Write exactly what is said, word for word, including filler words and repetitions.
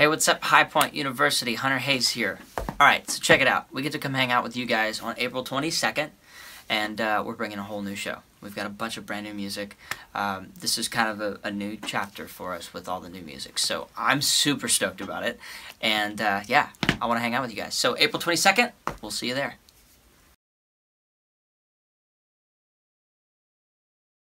Hey, what's up, High Point University? Hunter Hayes here. Alright, so check it out. We get to come hang out with you guys on April twenty-second, and uh, we're bringing a whole new show. We've got a bunch of brand new music. Um, this is kind of a, a new chapter for us with all the new music, so I'm super stoked about it. And uh, yeah, I want to hang out with you guys. So April twenty-second, we'll see you there.